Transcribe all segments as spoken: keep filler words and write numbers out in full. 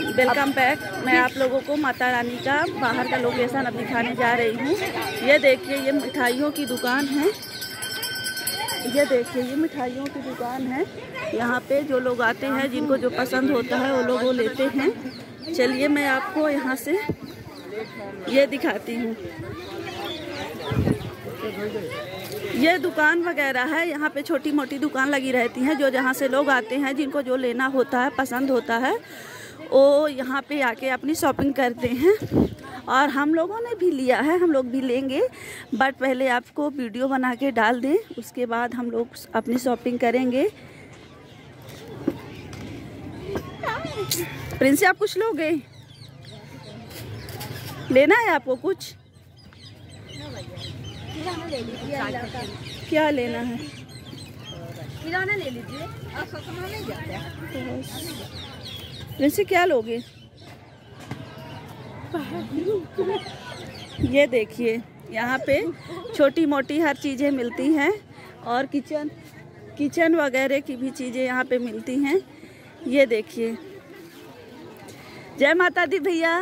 Welcome back. मैं आप लोगों को माता रानी का बाहर का लोकेशन अब दिखाने जा रही हूँ। ये देखिए, ये मिठाइयों की दुकान है। ये देखिए, ये मिठाइयों की दुकान है। यहाँ पे जो लोग आते हैं, जिनको जो पसंद होता है वो लोग वो लेते हैं। चलिए मैं आपको यहाँ से ये दिखाती हूँ। ये दुकान वगैरह है, यहाँ पे छोटी मोटी दुकान लगी रहती हैं। जो जहाँ से लोग आते हैं, जिनको जो लेना होता है, पसंद होता है, वो यहाँ पे आके अपनी शॉपिंग करते हैं। और हम लोगों ने भी लिया है, हम लोग भी लेंगे, बट पहले आपको वीडियो बना के डाल दें, उसके बाद हम लोग अपनी शॉपिंग करेंगे। प्रिंसी, आप कुछ लोगे? लेना है आपको कुछ? क्या लेना है? किराना ले लीजिए। प्रिंसी, क्या लोगे? ये देखिए, यहाँ पे छोटी मोटी हर चीज़ें मिलती हैं और किचन किचन वगैरह की भी चीज़ें यहाँ पे मिलती हैं। ये देखिए। जय माता दी भैया।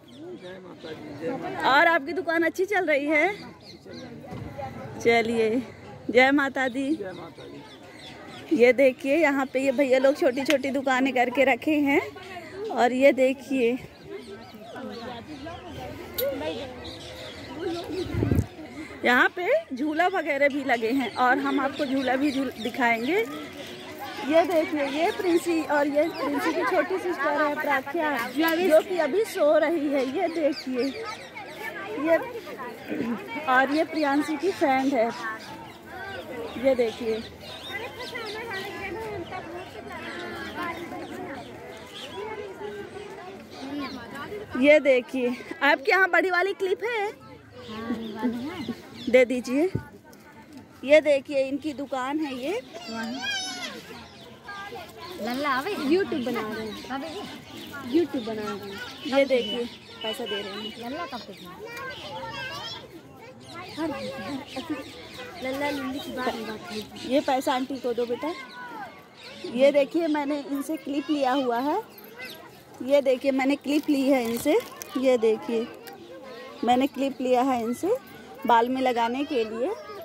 और आपकी दुकान अच्छी चल रही है? चलिए, जय माता दी। ये देखिए, यहाँ पे ये भैया लोग छोटी छोटी दुकानें करके रखे हैं। और ये देखिए, यहाँ पे झूला वगैरह भी लगे हैं और हम आपको झूला भी झूल दिखाएंगे। ये देखिए, ये प्रिंसी और ये प्रिंसी की छोटी सिस्टर है प्राख्या, जो कि अभी सो रही है। ये देखिए, ये और ये प्रियांशी की फ्रेंड है। ये देखिए, ये देखिए, आपके यहाँ बड़ी वाली क्लिप है? दे दीजिए। ये देखिए, इनकी दुकान है। ये यूट्यूब बना रहे हैं, यूट्यूब बना रहे हैं। ये देखिए, पैसा दे रहे हैं। लल्ला कब तक लल्ला लुल्ली की बात बात है। ये पैसा आंटी को दो बेटा। ये देखिए, मैंने इनसे क्लिप लिया हुआ है। ये देखिए, मैंने क्लिप ली है इनसे। ये देखिए, मैंने क्लिप लिया है इनसे बाल में लगाने के लिए।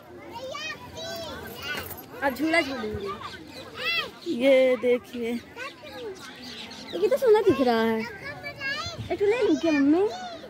अब झूला झूलेंगे। ये देखिए, ये कितना सोना दिख रहा है। एक ले लूं क्या मम्मी?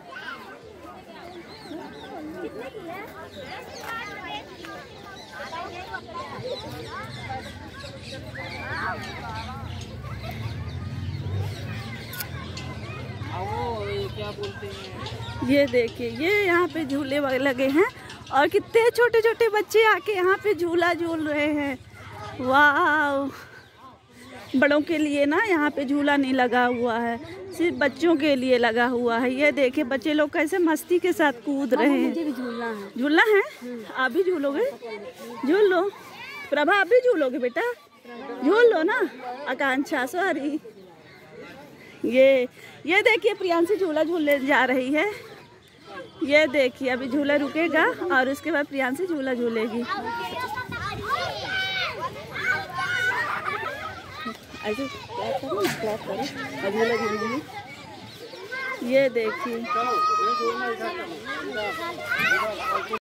क्या बोलते हैं? ये देखिए, ये यहाँ पे झूले वगैरह लगे हैं और कितने छोटे छोटे बच्चे आके यहाँ पे झूला झूल रहे हैं। वाह! बड़ों के लिए ना यहाँ पे झूला नहीं लगा हुआ है, सिर्फ बच्चों के लिए लगा हुआ है। ये देखिए, बच्चे लोग कैसे मस्ती के साथ कूद रहे हैं। मुझे भी झूलना है। झूलना है? आप भी झूलोगे? झूल लो। प्रभा, आप भी झूलोगे बेटा? झूल लो ना। आकांक्षा, सॉरी। ये ये देखिए, प्रियांशी झूला झूलने जा रही है। ये देखिए, अभी झूला रुकेगा और उसके बाद प्रियांशी झूला झूलेगी। ऐसे क्लैप करो, क्लैप करो और झूला झूलेगी। ये देखिए।